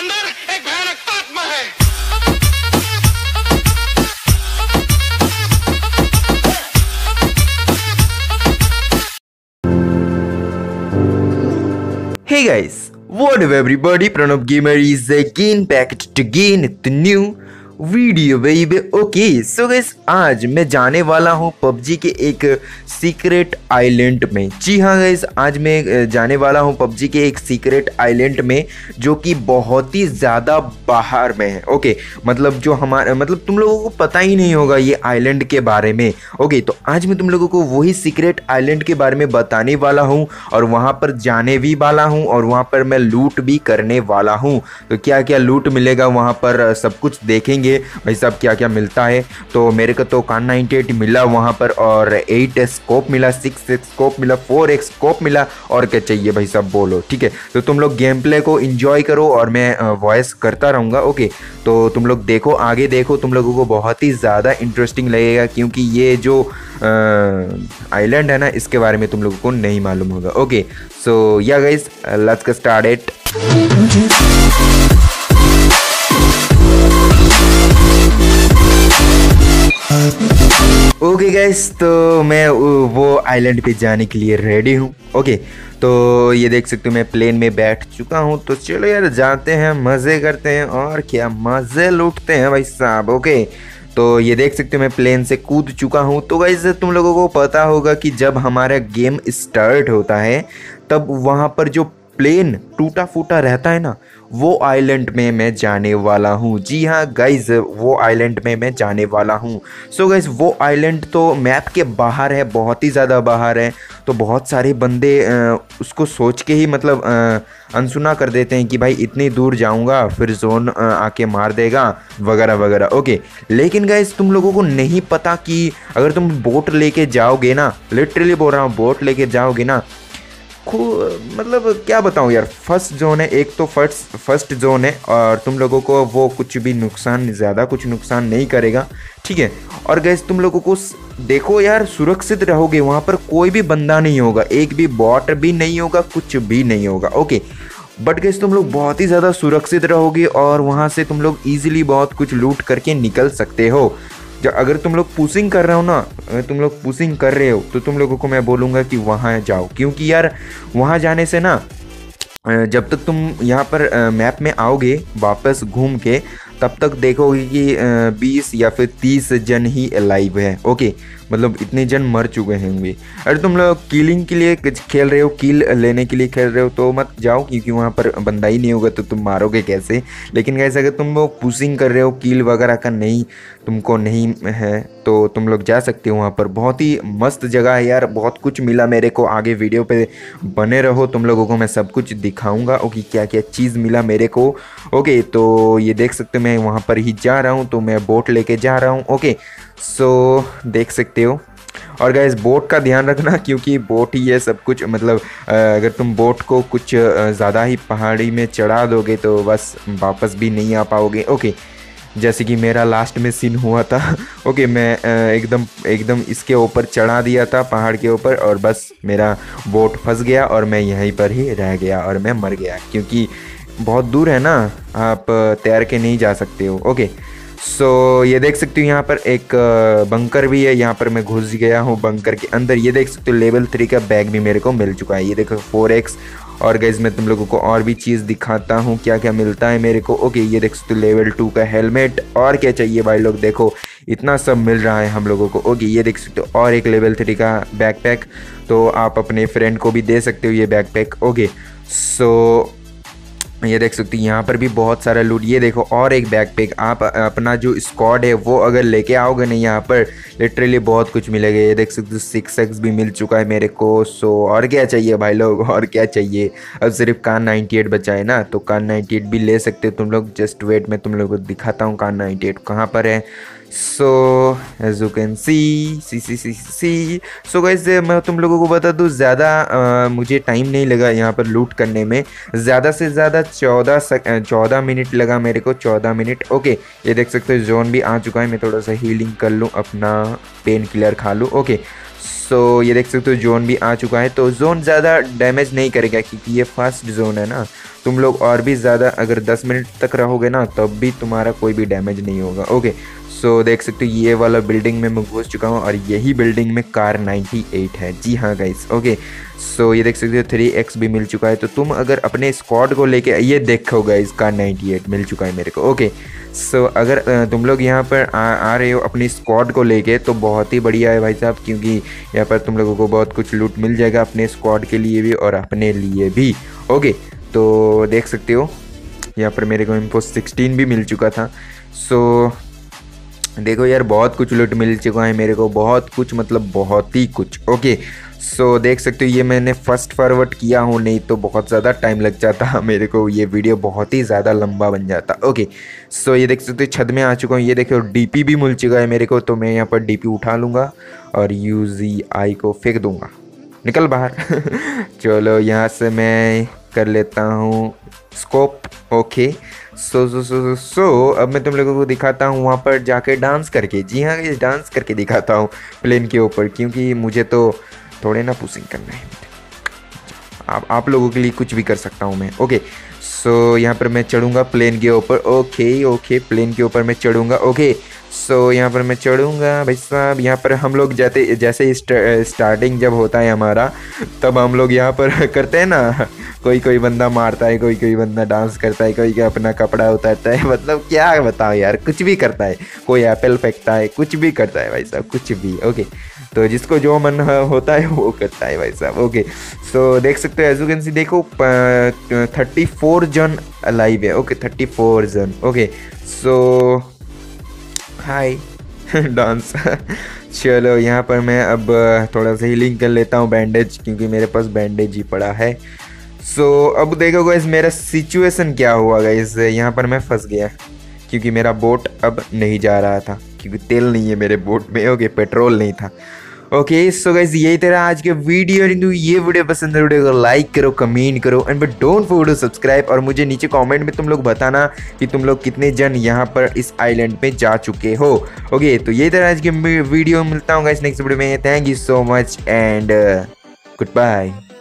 अंदर एक भयानक आत्मा है। Hey guys, what up everybody? Pranab Gamer is again back again with the new video baby। Okay so guys, आज मैं जाने वाला हूँ पबजी के एक सीक्रेट आइलैंड में। जी हाँ गाइस, आज मैं जाने वाला हूँ पबजी के एक सीक्रेट आइलैंड में जो कि बहुत ही ज़्यादा बाहर में है। ओके मतलब जो हमारा मतलब तुम लोगों को पता ही नहीं होगा ये आइलैंड के बारे में। ओके तो आज मैं तुम लोगों को वही सीक्रेट आइलैंड के बारे में बताने वाला हूँ और वहाँ पर जाने भी वाला हूँ और वहाँ पर मैं लूट भी करने वाला हूँ। तो क्या क्या लूट मिलेगा वहाँ पर सब कुछ देखेंगे भाई साहब, क्या क्या मिलता है। तो मेरे को तो कान 98 मिला वहाँ पर और 8 स्कोप मिला, 6 स्कोप मिला, 4 स्कोप मिला और क्या चाहिए भाई साहब बोलो। ठीक है तो तुम लोग गेम प्ले को एंजॉय करो और मैं वॉइस करता रहूँगा। ओके तो तुम लोग देखो, आगे देखो, तुम लोगों को बहुत ही ज़्यादा इंटरेस्टिंग लगेगा क्योंकि ये जो आइलैंड है ना इसके बारे में तुम लोगों को नहीं मालूम होगा। ओके सो या guys, let's get started. Okay guys, तो मैं वो आइलैंड पे जाने के लिए रेडी हूँ। ओके तो ये देख सकते हो मैं प्लेन में बैठ चुका हूँ। तो चलो यार जाते हैं, मज़े करते हैं और क्या मज़े लूटते हैं भाई साहब। ओके तो ये देख सकते हो मैं प्लेन से कूद चुका हूँ। तो गाइस तुम लोगों को पता होगा कि जब हमारा गेम स्टार्ट होता है तब वहाँ पर जो प्लेन टूटा फूटा रहता है ना, वो आइलैंड में मैं जाने वाला हूँ। जी हाँ गाइज, वो आइलैंड में मैं जाने वाला हूँ। सो गाइज वो आइलैंड तो मैप के बाहर है, बहुत ही ज़्यादा बाहर है। तो बहुत सारे बंदे उसको सोच के ही मतलब अनसुना कर देते हैं कि भाई इतनी दूर जाऊँगा फिर जोन आके मार देगा वगैरह वगैरह। ओके लेकिन गाइज तुम लोगों को नहीं पता कि अगर तुम बोट लेके जाओगे ना, लिटरली बोल रहा हूँ, बोट लेके जाओगे ना, मतलब क्या बताऊं यार, फर्स्ट जोन है एक तो फर्स्ट जोन है और तुम लोगों को वो कुछ भी नुकसान, ज़्यादा कुछ नुकसान नहीं करेगा। ठीक है और गैस तुम लोगों को देखो यार, सुरक्षित रहोगे, वहाँ पर कोई भी बंदा नहीं होगा, एक भी बॉट भी नहीं होगा, कुछ भी नहीं होगा। ओके बट गैस तुम लोग बहुत ही ज़्यादा सुरक्षित रहोगे और वहाँ से तुम लोग ईजिली बहुत कुछ लूट करके निकल सकते हो। अगर तुम लोग पुशिंग कर रहे हो ना, अगर तुम लोग पुशिंग कर रहे हो तो तुम लोगों को मैं बोलूँगा कि वहाँ जाओ, क्योंकि यार वहाँ जाने से ना जब तक तुम यहाँ पर मैप में आओगे वापस घूम के, तब तक देखोगे कि 20 या फिर 30 जन ही अलाइव है। ओके मतलब इतने जन मर चुके होंगे। अरे तुम लोग किलिंग के लिए खेल रहे हो, किल लेने के लिए खेल रहे हो तो मत जाओ, क्योंकि वहाँ पर बंदा ही नहीं होगा तो तुम मारोगे कैसे। लेकिन कैसे अगर तुम लोग पुशिंग कर रहे हो, किल वगैरह का नहीं तुमको नहीं है तो तुम लोग जा सकते हो वहाँ पर। बहुत ही मस्त जगह है यार, बहुत कुछ मिला मेरे को। आगे वीडियो पे बने रहो, तुम लोगों को मैं सब कुछ दिखाऊंगा। ओके क्या क्या चीज़ मिला मेरे को। ओके तो ये देख सकते हो मैं वहाँ पर ही जा रहा हूँ, तो मैं बोट लेके जा रहा हूँ। ओके सो देख सकते हो और गाइस बोट का ध्यान रखना, क्योंकि बोट ही है सब कुछ। मतलब अगर तुम बोट को कुछ ज़्यादा ही पहाड़ी में चढ़ा दोगे तो बस वापस भी नहीं आ पाओगे। ओके जैसे कि मेरा लास्ट में सीन हुआ था। ओके मैं एकदम इसके ऊपर चढ़ा दिया था, पहाड़ के ऊपर, और बस मेरा बोट फंस गया और मैं यहीं पर ही रह गया और मैं मर गया, क्योंकि बहुत दूर है ना, आप तैर के नहीं जा सकते हो। ओके सो ये देख सकते हो यहाँ पर एक बंकर भी है, यहाँ पर मैं घुस गया हूँ बंकर के अंदर। ये देख सकते हो लेवल 3 का बैग भी मेरे को मिल चुका है, ये देखो 4x। और गाइस मैं तुम लोगों को और भी चीज़ दिखाता हूँ क्या क्या मिलता है मेरे को। ओके ये देख सकते हो लेवल 2 का हेलमेट, और क्या चाहिए भाई लोग, देखो इतना सब मिल रहा है हम लोगों को। ओके ये देख सकते हो और एक लेवल 3 का बैकपैक, तो आप अपने फ्रेंड को भी दे सकते हो ये बैकपैक। ओके सो ये देख सकते हो यहाँ पर भी बहुत सारा लूट। ये देखो और एक बैकपैक, आप अपना जो स्क्वाड है वो अगर लेके आओगे नहीं यहाँ पर लिटरली बहुत कुछ मिलेगा। ये देख सकते हो 6x भी मिल चुका है मेरे को। सो और क्या चाहिए भाई लोग, और क्या चाहिए। अब सिर्फ कान 98 बचा है ना, तो कान 98 भी ले सकते हो तुम लोग। जस्ट वेट मैं तुम लोगों को दिखाता हूँ कान 98 कहाँ पर है। So as you can see so guys मैं तुम लोगों को बता दूँ, ज़्यादा मुझे टाइम नहीं लगा यहाँ पर लूट करने में, ज़्यादा से ज़्यादा 14 मिनट लगा मेरे को, 14 मिनट। ओके ये देख सकते हो जोन भी आ चुका है, मैं थोड़ा सा हीलिंग कर लूँ, अपना पेन किलर खा लूँ। ओके सो ये देख सकते हो जोन भी आ चुका है। तो जोन ज़्यादा डैमेज नहीं करेगा क्योंकि ये फर्स्ट जोन है ना। तुम लोग और भी ज़्यादा अगर 10 मिनट तक रहोगे ना तब भी तुम्हारा कोई भी डैमेज नहीं होगा। ओके, सो देख सकते हो ये वाला बिल्डिंग में मैं घुस चुका हूँ और यही बिल्डिंग में कार 98 है। जी हाँ गाइस। ओके, सो ये देख सकते हो 3x भी मिल चुका है। तो तुम अगर अपने स्क्वाड को लेके, ये देखो गाइस कार 98 मिल चुका है मेरे को। ओके, सो अगर तुम लोग यहाँ पर आ रहे हो अपनी स्क्वाड को लेके तो बहुत ही बढ़िया है भाई साहब, क्योंकि यहाँ पर तुम लोगों को बहुत कुछ लूट मिल जाएगा अपने स्क्वाड के लिए भी और अपने लिए भी। ओके, तो देख सकते हो यहाँ पर मेरे को इम्पो 16 भी मिल चुका था। सो देखो यार बहुत कुछ लूट मिल चुका है मेरे को, बहुत कुछ मतलब बहुत ही कुछ। ओके, सो देख सकते हो ये मैंने फर्स्ट फॉरवर्ड किया हूँ, नहीं तो बहुत ज़्यादा टाइम लग जाता मेरे को, ये वीडियो बहुत ही ज़्यादा लंबा बन जाता। ओके, सो ये देख सकते हो छत में आ चुका हूँ। ये देखो डीपी भी मिल चुका है मेरे को, तो मैं यहाँ पर डीपी उठा लूँगा और यूजीआई को फेंक दूँगा, निकल बाहर। चलो यहाँ से मैं कर लेता हूँ स्कोप। ओके, सो अब मैं तुम लोगों को दिखाता हूँ वहाँ पर जाके डांस करके। जी हाँ, ये डांस करके दिखाता हूँ प्लेन के ऊपर, क्योंकि मुझे तो थोड़े ना पुशिंग करना है। आप लोगों के लिए कुछ भी कर सकता हूँ मैं। ओके, सो यहाँ पर मैं चढ़ूँगा प्लेन के ऊपर। ओके, प्लेन के ऊपर मैं चढ़ूँगा। ओके, सो यहाँ पर मैं चढ़ूँगा भाई साहब। यहाँ पर हम लोग जैसे स्टार्टिंग जब होता है हमारा, तब हम लोग यहाँ पर करते हैं ना, कोई बंदा मारता है, कोई बंदा डांस करता है, कोई अपना कपड़ा उतारता है, मतलब क्या बताओ यार, कुछ भी करता है, कोई एप्पल फेंकता है, कुछ भी करता है भाई साहब, कुछ भी। ओके, तो जिसको जो मन होता है वो करता है भाई साहब। ओके, सो देख सकते हो एज यू कैन सी, देखो 34 जन अलाइव है। ओके, 34 जन। Okay, so hi dance. चलो यहाँ पर मैं अब थोड़ा सा हीलिंग कर लेता हूँ, बैंडेज, क्योंकि मेरे पास बैंडेज ही पड़ा है। सो अब देखो गाइस मेरा सिचुएशन क्या हुआ गाइस, यहाँ पर मैं फंस गया क्योंकि मेरा बोट अब नहीं जा रहा था, क्योंकि तेल नहीं है मेरे बोट में। ओके, पेट्रोल नहीं था। ओके, सो गाइस यही तेरा आज के वीडियो। ये वीडियो पसंद है, वीडियो को लाइक करो, कमेंट करो and but don't forget to subscribe. और मुझे नीचे कमेंट में तुम लोग बताना कि तुम लोग कितने जन यहाँ पर इस आइलैंड पे जा चुके हो। ओके, तो यही तेरा आज के वीडियो, मिलता हूँ गाइस नेक्स्ट वीडियो में। Thank you so much and good bye.